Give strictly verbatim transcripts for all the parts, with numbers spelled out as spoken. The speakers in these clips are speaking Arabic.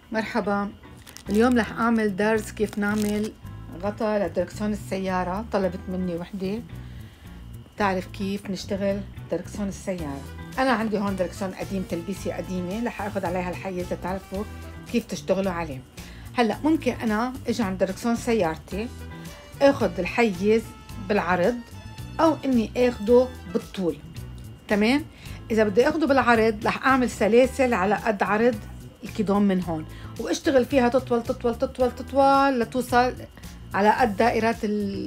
مرحبا. اليوم رح اعمل درس كيف نعمل غطا لدركسون السيارة. طلبت مني وحدة تعرف كيف نشتغل دركسون السيارة. انا عندي هون دركسون قديم، تلبيسة قديمة، رح اخذ عليها الحيز لتعرفوا كيف تشتغلوا عليه. هلا ممكن انا اجي عند دركسون سيارتي اخذ الحيز بالعرض او اني اخده بالطول. تمام. اذا بدي اخده بالعرض رح اعمل سلاسل على قد عرض الكيدون من هون، واشتغل فيها تطول تطول تطول تطول لتوصل على قد دائرات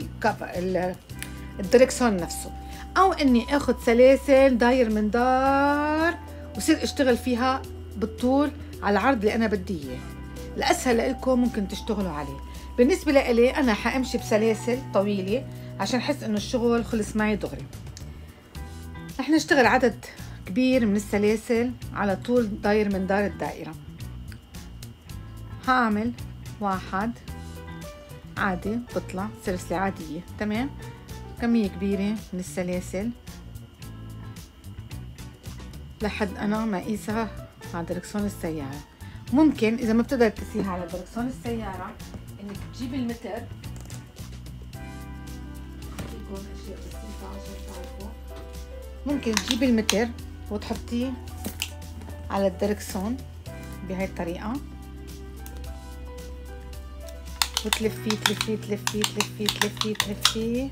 الدركسون نفسه، او اني اخذ سلاسل داير من دار وصير اشتغل فيها بالطول على العرض اللي انا بدي اياه. الاسهل لكم ممكن تشتغلوا عليه. بالنسبه لي انا حامشي بسلاسل طويله عشان احس انه الشغل خلص معي دغري. رح نشتغل عدد كبير من السلاسل على طول داير من دار الدائرة. هعمل واحد عادي بطلع سلسلة عادية. تمام. كمية كبيرة من السلاسل لحد أنا ما أقيسها على دركسون السيارة. ممكن إذا ما بتقدر تقيسيها على دركسون السيارة إنك تجيب المتر. ممكن تجيبي المتر وتحطيه على الدركسون بهاي الطريقة وتلفيه تلفيه تلفيه تلفيه تلفيه تلفيه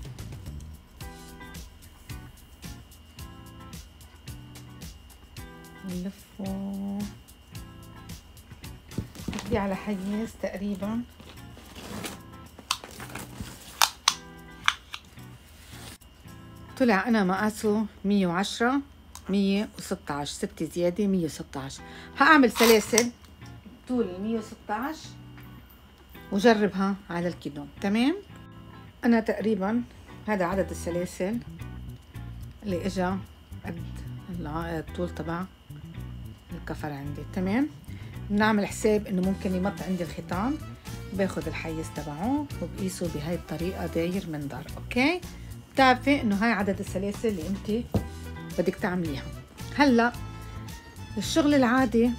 نلفه تاخديه على حيز تقريبا طلع أنا مقاسه مية وعشرة مية وستة عشر، ستة زيادة مية وستة عشر. هأعمل سلاسل طول مية وستة عشر وجربها على الكيدون. تمام. أنا تقريبا هذا عدد السلاسل اللي إجا قد الطول تبع الكفر عندي. تمام. بنعمل حساب إنه ممكن يمط عندي الخيطان، باخد الحيز تبعه وبقيسه بهاي الطريقة داير من دار. أوكي. بتعرفي إنه هاي عدد السلاسل اللي أنت بدك تعمليها. هلا الشغل العادي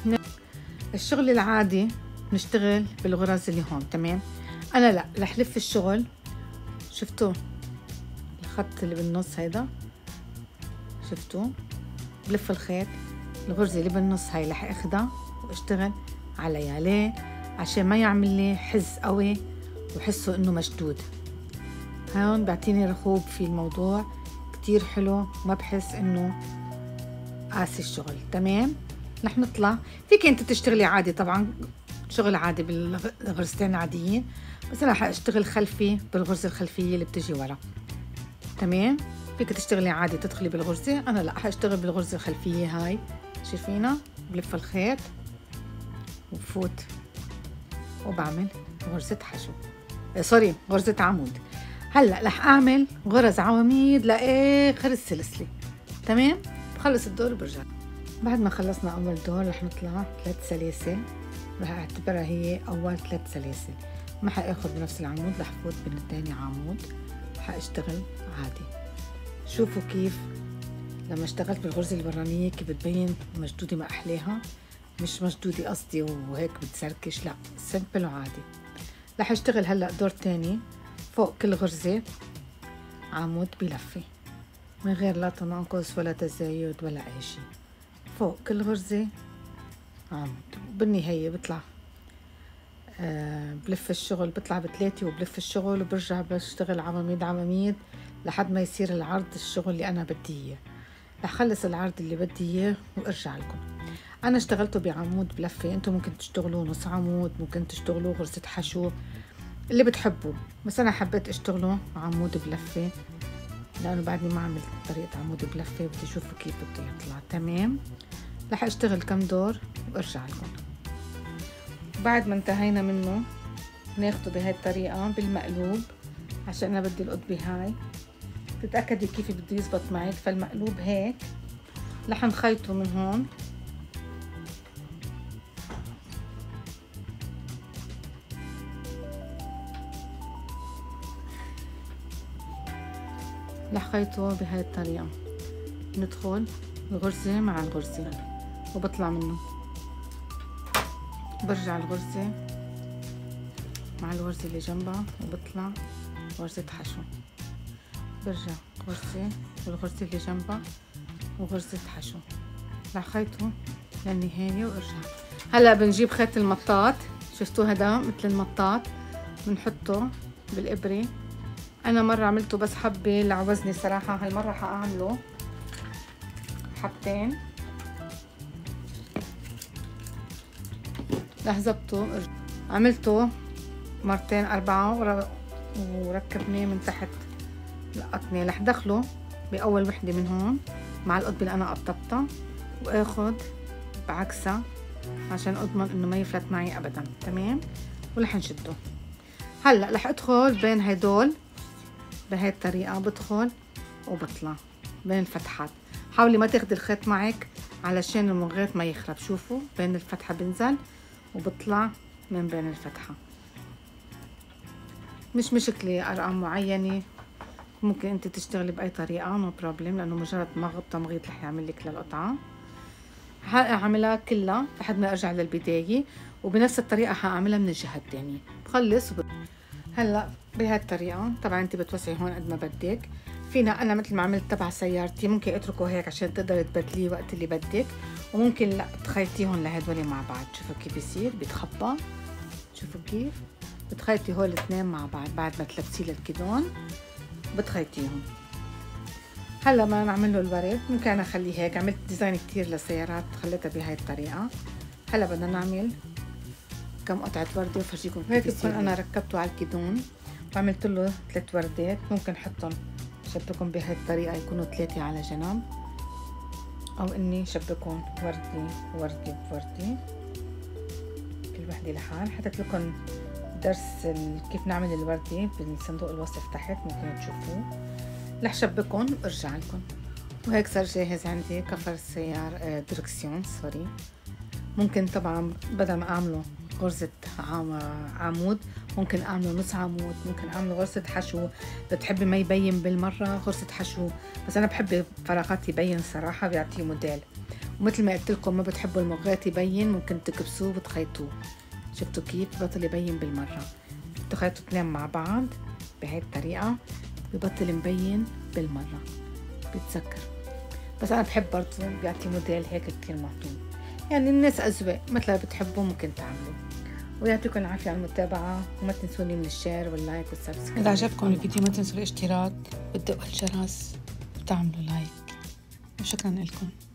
الشغل العادي نشتغل بالغرز اللي هون. تمام. انا لا رح لف الشغل. شفتوا الخط اللي بالنص هيدا؟ شفتوا؟ بلف الخيط. الغرزة اللي بالنص هاي رح اخدها واشتغل عليها. ليه؟ عشان ما يعمل لي حز قوي وحسه انه مشدود. هون بعطيني رخوب في الموضوع كتير حلو، ما بحس انه قاسي الشغل. تمام. رح نطلع. فيك انت تشتغلي عادي طبعا شغل عادي بالغرزتين العاديين، بس انا حاشتغل خلفي بالغرزة الخلفية اللي بتجي ورا. تمام. فيك تشتغلي عادي تدخلي بالغرزة، انا لا حاشتغل بالغرزة الخلفية هاي. شايفينها؟ بلف الخيط وبفوت وبعمل غرزة حشو، إيه سوري غرزة عمود. هلا رح اعمل غرز عواميد لاخر السلسله. تمام. بخلص الدور وبرجع. بعد ما خلصنا اول دور رح نطلع ثلاث سلاسل، رح اعتبرها هي اول ثلاث سلاسل. ما حاخذ بنفس العمود، رح فوت بين الثاني عمود وحاشتغل عادي. شوفوا كيف لما اشتغلت بالغرزه البرانيه كيف بتبين مشدوده ما احلاها. مش مشدوده قصدي وهيك بتسركش، لا سمبل وعادي. رح اشتغل هلا دور ثاني فوق كل غرزة عمود بلفة من غير لا تناقص ولا تزايد ولا أي شيء. فوق كل غرزة عمود، وبالنهاية بطلع آه بلف الشغل، بطلع بثلاثة وبلف الشغل وبرجع بشتغل عواميد عواميد لحد ما يصير العرض الشغل اللي أنا بدي إياه. رح خلص العرض اللي بدي إياه وارجع لكم. أنا اشتغلته بعمود بلفة، انتم ممكن تشتغلوا نص عمود، ممكن تشتغلوا غرزة حشو اللي بتحبوا، بس انا حبيت اشتغله عمود بلفه لانه بعدني ما عملت طريقه عمود بلفه، بدي اشوفه كيف بده يطلع. تمام. رح اشتغل كم دور وارجع لكم. بعد ما انتهينا منه ناخده بهاي الطريقه بالمقلوب، عشان انا بدي القطبه هاي تتاكدي كيف بده يزبط معك. فالمقلوب هيك رح نخيطه من هون رح خيطه بهاي الطريقة. ندخل الغرزة مع الغرزة وبطلع منه. برجع الغرزة مع الغرزة اللي جنبها وبطلع غرزة حشو، برجع غرزة والغرزة اللي جنبها وغرزة حشو لخيطه للنهاية وارجع. هلا بنجيب خيط المطاط، شفتوا هذا مثل المطاط بنحطه بالإبرة. أنا مرة عملته بس حبة لعوزني صراحة، هالمرة حأعمله حبتين لحظبته. عملته مرتين أربعة وركبناه من تحت لقطني رح دخله بأول وحدة من هون مع القطبة اللي أنا قطبتها، وآخد بعكسها عشان أضمن إنه ما يفلت معي أبدا. تمام، ورح نشده. هلا رح أدخل بين هدول بهاي الطريقة، بدخل وبطلع بين الفتحات. حاولي ما تاخدي الخيط معك علشان المغيط ما يخرب. شوفوا بين الفتحة بنزل وبطلع من بين الفتحة. مش مشكلة أرقام معينة، ممكن انت تشتغلي باي طريقة نو بروبلم، لانه مجرد ما غطى مغيط رح يعمل لك للقطعة. هعملها كلها لحد ما ارجع للبداية، وبنفس الطريقة هعملها من الجهة الثانية. بخلص وب... هلا بهاي الطريقة طبعا انت بتوسعي هون قد ما بدك. فينا انا مثل ما عملت تبع سيارتي ممكن اتركه هيك عشان تقدري تبدليه وقت اللي بدك، وممكن لا تخيطيهم لهدول مع بعض. شوفوا كيف بيصير بيتخبى، شوفوا كيف بتخيطي هول الاثنين مع بعض بعد ما تلبسيه للكدون بتخيطيهم. هلا ما نعمل له الورد، ممكن انا اخليه هيك. عملت ديزاين كتير للسيارات خليتها بهاي الطريقة. هلا بدنا نعمل كم قطعة وردة وفرجيكم هيك بكون انا ركبته على الكدون وعملت له ثلاث وردات. ممكن احطهم شبكهم بهاي الطريقة يكونوا ثلاثة على جنب، او اني شبكهم وردة وردة بوردة كل وحدة لحال. حطيت لكم درس كيف نعمل الوردة بالصندوق الوصف تحت، ممكن تشوفوه. رح شبكهم وارجع لكم. وهيك صار جاهز عندي كفر السيارة دركسيون سوري. ممكن طبعا بدل ما اعمله غرزة عمود ممكن اعمله نص عمود، ممكن اعمله غرزة حشو. بتحبي ما يبين بالمرة غرزة حشو، بس انا بحب فراغات يبين صراحة، بيعطيه موديل. ومثل ما قلت لكم ما بتحبوا المغيط يبين ممكن تكبسوه وتخيطوه. شفتوا كيف بطل يبين بالمرة؟ تخيطوا اثنين مع بعض بهاي الطريقة ببطل مبين بالمرة، بيتذكر. بس أنا بحب برضه بيعطي موديل هيك كتير معطوب. يعني الناس أذواق مثل ما بتحبوا ممكن تعملوا. ويعطيكم العافية على المتابعة، وما تنسوني من الشير واللايك والسبسكرايب. إذا عجبكم الفيديو ما تنسوا الاشتراك وتدقوا الجرس وتعملوا لايك، وشكرا لكم.